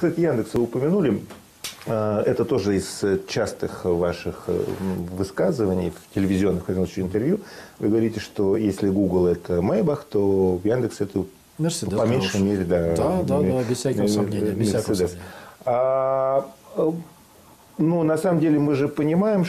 Кстати, Яндекс вы упомянули. Это тоже из частых ваших высказываний в телевизионных интервью. Вы говорите, что если Google это Maybach, то Яндекс это Мерседес по меньшей мере, да, без всякого сомнения. Ну, на самом деле мы же понимаем,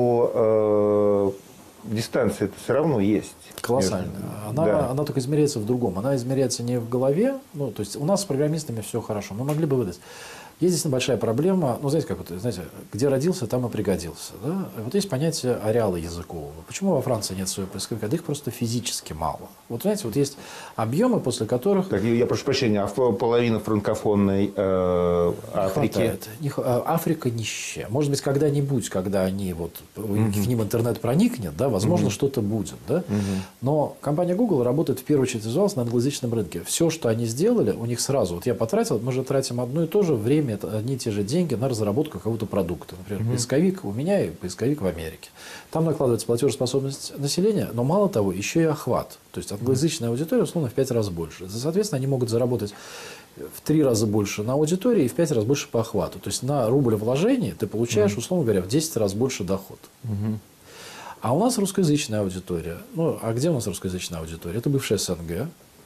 что дистанция это все равно есть. Колоссально. Она только измеряется в другом. Она измеряется не в голове. Ну, то есть у нас с программистами все хорошо. Мы могли бы выдать. Есть действительно большая проблема. Ну, знаете, как вот, знаете, где родился, там и пригодился. Да? Вот есть понятие ареала языкового. Почему во Франции нет своего поисковика? Да их просто физически мало. Вот знаете, вот есть объемы, после которых... Так, я прошу прощения, а половина франкофонной Африки? Африка нищая. Может быть, когда-нибудь, когда они вот, к ним интернет проникнет, да, возможно, что-то будет. Да? Но компания Google работает в первую очередь на англоязычном рынке. Все, что они сделали, у них сразу... Вот я потратил, мы же тратим одно и то же время, это одни и те же деньги на разработку какого-то продукта. Например, поисковик у меня и поисковик в Америке. Там накладывается платежеспособность населения, но мало того, еще и охват. То есть англоязычная аудитория, условно, в 5 раз больше. Соответственно, они могут заработать в 3 раза больше на аудитории и в 5 раз больше по охвату. То есть на рубль вложений ты получаешь, условно говоря, в 10 раз больше доход. А у нас русскоязычная аудитория. Ну, а где у нас русскоязычная аудитория? Это бывшая СНГ.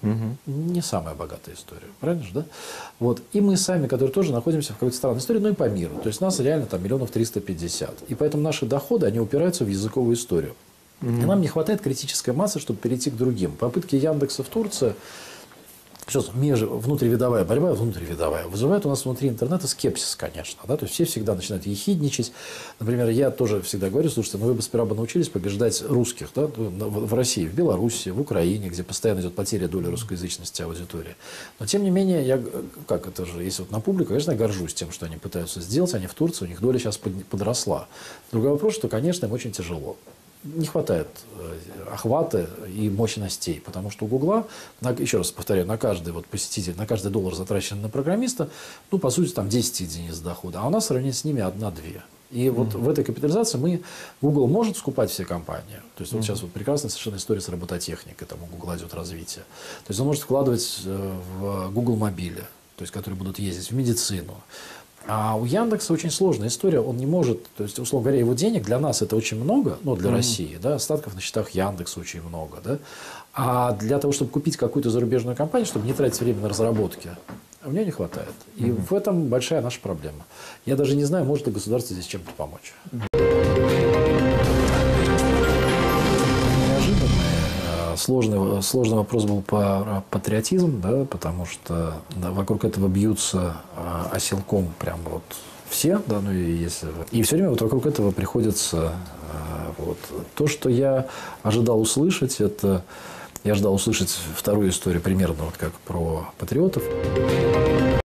Не самая богатая история, правильно же, да? Вот. И мы сами, которые тоже находимся в какой-то странной истории, но и по миру. То есть нас реально там 350 000. И поэтому наши доходы, они упираются в языковую историю. И нам не хватает критической массы, чтобы перейти к другим. Попытки Яндекса в Турции, сейчас внутривидовая борьба, внутривидовая, вызывает у нас внутри интернета скепсис, конечно. Да? То есть все всегда начинают ехидничать. Например, я тоже всегда говорю, слушайте, вы бы сперва научились побеждать русских, да? В России, в Беларуси, в Украине, где постоянно идет потеря доли русскоязычности аудитории. Но тем не менее, если вот на публику, конечно, я горжусь тем, что они пытаются сделать. Они в Турции, у них доля сейчас подросла. Другой вопрос, что, конечно, им очень тяжело. Не хватает охвата и мощностей, потому что у Гугла, еще раз повторяю, на каждый посетитель, на каждый доллар, затраченный на программиста, ну, по сути, там 10 единиц дохода, а у нас сравнить с ними 1-2. И вот в этой капитализации Google может скупать все компании. То есть вот сейчас прекрасная совершенно история с робототехникой, там у Google идет развитие. То есть он может вкладывать в Google мобили, то есть которые будут ездить в медицину. А у Яндекса очень сложная история. Он не может, то есть, условно говоря, его денег для нас это очень много, ну, для России, да, остатков на счетах Яндекса очень много, да. А для того, чтобы купить какую-то зарубежную компанию, чтобы не тратить время на разработки, у меня не хватает. И в этом большая наша проблема. Я даже не знаю, может ли государство здесь чем-то помочь. Сложный вопрос был по патриотизму, да, потому что вокруг этого бьются оселком прям вот все, да, ну и все время вот вокруг этого приходится то, что я ожидал услышать, я ожидал услышать вторую историю примерно вот как про патриотов.